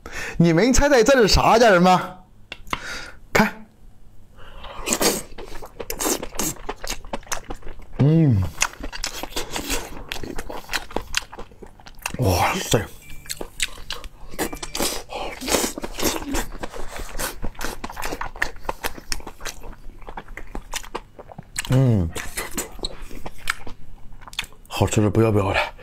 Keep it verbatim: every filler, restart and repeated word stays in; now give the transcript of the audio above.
你们猜猜这是啥，家人们？看，嗯，哇塞！嗯，好吃的不要不要的。